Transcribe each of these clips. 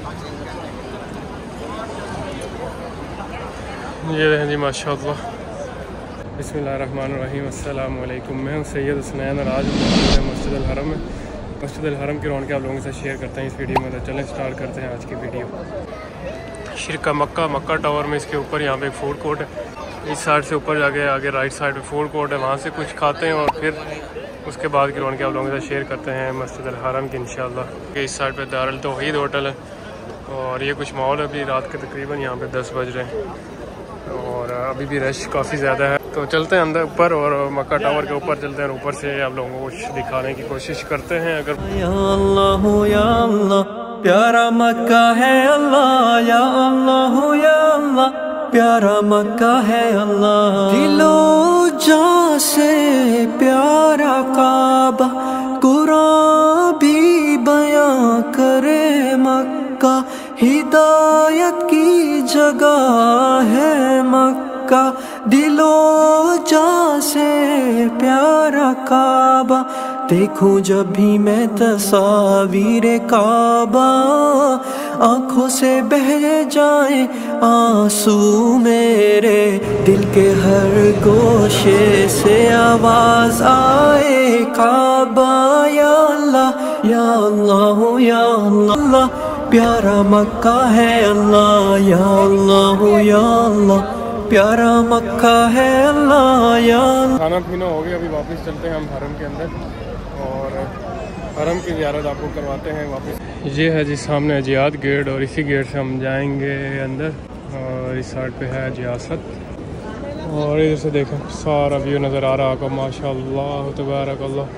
ये रहें जी माशाअल्लाह। बिस्मिल्लाहिर्रहमानिर्रहीम। अस्सलाम वालेकुम। मैं हूँ सैयद हुसनैन और आज मस्जिद अल हरम में मस्जिद अल हरम की रौनक आप लोगों के साथ शेयर करते हैं इस वीडियो में। तो चलें स्टार्ट करते हैं आज की वीडियो। शिरका मक्का टावर में इसके ऊपर यहाँ पे एक फूड कोर्ट है। इस साइड से ऊपर जाके आगे राइट साइड पे फूड कोर्ट है, वहाँ से कुछ खाते हैं और फिर उसके बाद की रौनक आप लोगों के साथ शेयर करते हैं मस्जिद अल हरम की इंशाअल्लाह। इस साइड पे दारुल तौहीद होटल है और ये कुछ मॉल अभी रात के तकरीबन यहाँ पे 10 बज रहे हैं और अभी भी रश काफ़ी ज़्यादा है। तो चलते हैं अंदर ऊपर और मक्का टावर के ऊपर चलते हैं और ऊपर से आप लोगों को कुछ दिखाने की कोशिश करते हैं। अगर या अल्लाह प्यारा मक्का है अल्लाह, या अल्लाह प्यारा मक्का है अल्लाह। दिलो जान से प्यारा काबा, कुरान भी बयां करे मक्का। हिदायत की जगह है मक्का, दिलो जान से प्यारा काबा। देखूं जब भी मैं तस्वीर काबा, आँखों से बह जाए आंसू मेरे। दिल के हर गोशे से आवाज आए काबा, या अल्लाह या अल्लाह या अल्लाह प्यारा मक्का है अल्लाह, या अल्लाह या अल्लाह प्यारा मक्का है अल्लाह या। खाना पीना हो गया, अभी वापस चलते हैं हम हरम के अंदर और हरम की ज़ियारत आपको करवाते हैं वापस। ये है जी सामने जियाद गेट और इसी गेट से हम जाएंगे अंदर और इस साइड पे है जियासत और इधर से देखें सारा व्यू नज़र आ रहा आपको माशाअल्लाह तबारकल्लाह।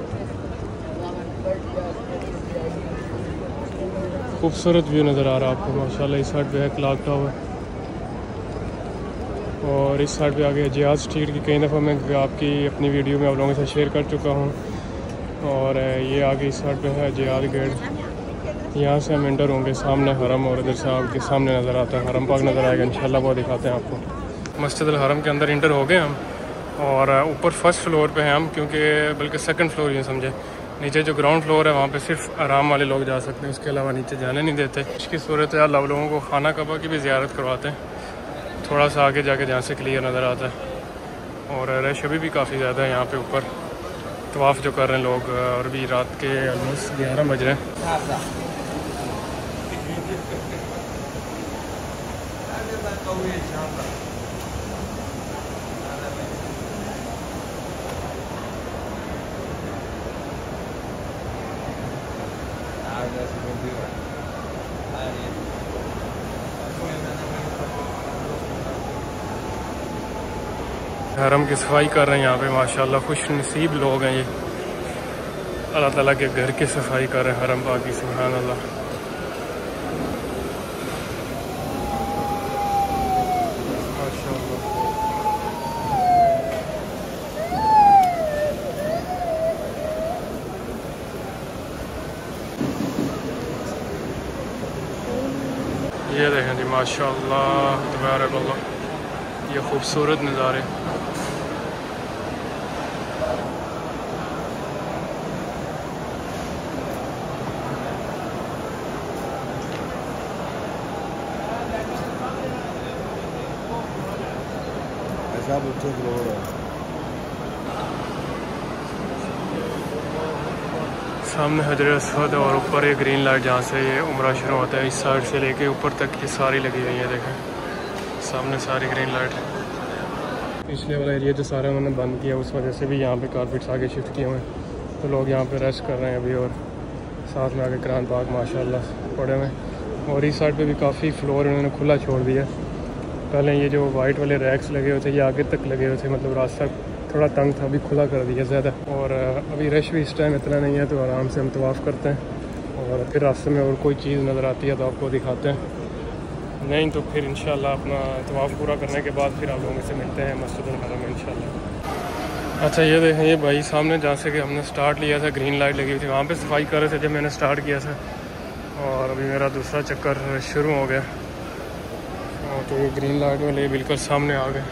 खूबसूरत व्यू नज़र आ रहा है आपको माशाल्लाह। इस साइड पे है क्लॉक टावर और इस साइड पे आगे जियाद स्ट्रीट की कई दफ़ा मैं आपकी अपनी वीडियो में आप लोगों के साथ शेयर कर चुका हूँ। और ये आगे इस साइड पे है जियाद गेट, यहाँ से हम एंटर होंगे सामने हरम और इधर से आपके सामने नज़र आता है हरम पाक नज़र आएगा इंशाल्लाह, वो दिखाते हैं आपको। मस्जिद अल हरम के अंदर इंटर हो गए हम और ऊपर फर्स्ट फ्लोर पे हैं हम, क्योंकि बल्कि सेकंड फ्लोर यूँ समझे। नीचे जो ग्राउंड फ्लोर है वहाँ पे सिर्फ आराम वाले लोग जा सकते हैं, उसके अलावा नीचे जाने नहीं देते। इसकी सूरत है आप लोगों को खाना कबा की भी ज़ियारत करवाते हैं, थोड़ा सा आगे जाके जहाँ से क्लियर नज़र आता है। और रश अभी भी काफ़ी ज़्यादा है यहाँ पे ऊपर, तवाफ़ जो कर रहे हैं लोग और भी रात के ऑलमोस्ट 11 बज रहे हैं। हरम की सफाई कर रहे हैं यहाँ पे माशाल्लाह। खुश नसीब लोग हैं ये, अल्लाह ताला के घर की सफाई कर रहे हैं हरम पाक की। सुभान अल्लाह। माशाल्लाह ये देखें जी माशाल्लाह तबारकल्लाह, ये खूबसूरत नज़ारे। सामने हजरत अस्वद और ऊपर ये ग्रीन लाइट जहाँ से ये उम्रा शुरू होता है, इस साइड से लेके ऊपर तक ये सारी लगी हुई है। देखें सामने सारी ग्रीन लाइट। पिछले वाला एरिया जो सारा उन्होंने बंद किया उस वजह से भी यहाँ पे कारपेट्स आगे शिफ्ट किए हुए हैं, तो लोग यहाँ पे रेस्ट कर रहे हैं अभी। और साथ में आगे कुरान पाक माशाल्लाह पड़े हुए हैं और इस साइड पे भी काफ़ी फ्लोर इन्होंने खुला छोड़ दिया। पहले ये जो वाइट वाले रैक्स लगे हुए थे ये आगे तक लगे हुए थे, मतलब रास्ता थोड़ा तंग था, अभी खुला कर दिया ज़्यादा। और अभी रश भी इस टाइम इतना नहीं है, तो आराम से हम तवाफ़ करते हैं और फिर रास्ते में और कोई चीज़ नज़र आती है तो आपको दिखाते हैं, नहीं तो फिर इंशाल्लाह अपना तवाफ़ पूरा करने के बाद फिर आप लोगों से मिलते हैं मस्जिद अल हरम में इंशाल्लाह। अच्छा ये देखें ये भाई सामने जहाँ से कि हमने स्टार्ट लिया था ग्रीन लाइट लगी हुई थी, वहाँ पे सफाई कर रहे थे जब मैंने स्टार्ट किया था और अभी मेरा दूसरा चक्कर शुरू हो गया। तो ये ग्रीन लाइट वाले बिल्कुल सामने आ गए।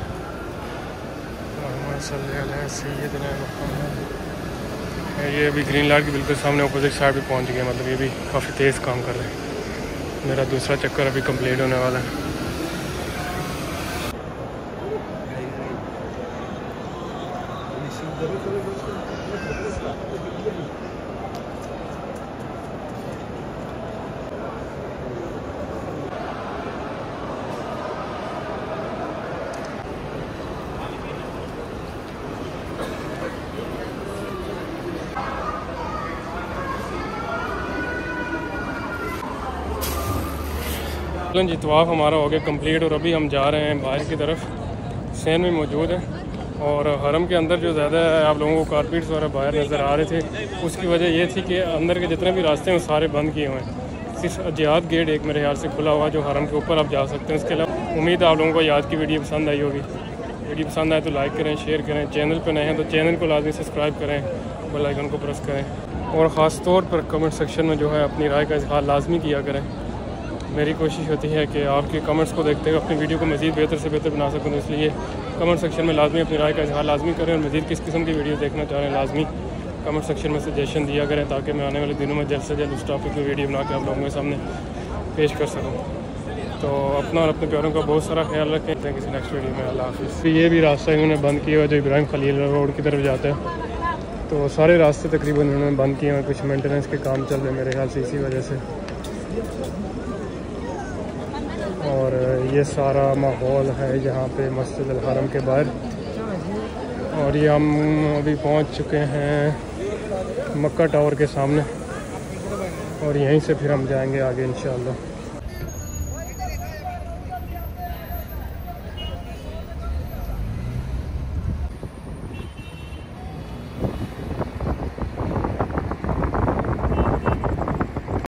ये अभी ग्रीन लाइट के बिल्कुल सामने अपोजिट साइड पे पहुंच गए, मतलब ये भी काफ़ी तेज़ काम कर रहे हैं। मेरा दूसरा चक्कर अभी कंप्लीट होने वाला है। जी तवाफ़ हमारा हो गया कंप्लीट और अभी हम जा रहे हैं बाहर की तरफ। सैन में मौजूद है और हरम के अंदर जो ज़्यादा है आप लोगों को कारपेट्स वगैरह बाहर नज़र आ रहे थे, उसकी वजह ये थी कि अंदर के जितने भी रास्ते हैं वो सारे बंद किए हुए हैं। सिर्फ जिहाद गेट एक मेरे ख्याल से खुला हुआ जो हरम के ऊपर आप जा सकते हैं। इसके अलावा उम्मीद है आप लोगों को याद की वीडियो पसंद आई होगी। वीडियो पसंद आए तो लाइक करें, शेयर करें। चैनल पर नए हैं तो चैनल को लाजमी सब्सक्राइब करें, बेल आइकन को प्रेस करें और ख़ास तौर पर कमेंट सेक्शन में जो है अपनी राय का इज़हार लाजमी किया करें। मेरी कोशिश होती है कि आपके कमेंट्स को देखते हुए अपनी वीडियो को मज़ीद बेहतर से बेहतर बना सकूँ, तो इसलिए कमेंट सेक्शन में लाजमी अपनी राय का इज़हार लाजमी करें और मज़ीद किस किस्म की वीडियो देखना चाह रहे हैं लाजमी कमेंट सेक्शन में सजेशन दिया करें, ताकि मैं आने वाले दिनों में जल्द से जल्द उस टॉपिक की वीडियो बना के आप लोगों के सामने पेश कर सकूँ। तो अपना और अपने प्यारों का बहुत सारा ख्याल रखें। किसी नेक्स्ट वीडियो में। अल्लाह हाफ़िज़। ये भी रास्ता इन्होंने बंद किया हुआ जो इब्राहिम खलील रोड की तरफ जाता है, तो सारे रास्ते तकरीबन इन्होंने बंद किए हुए। कुछ मेंटेनेंस के काम चल रहे हैं मेरे ख्याल से इसी वजह से। और ये सारा माहौल है यहाँ पे मस्जिद अल हरम के बाहर। और ये हम अभी पहुँच चुके हैं मक्का टावर के सामने और यहीं से फिर हम जाएंगे आगे इंशाअल्लाह।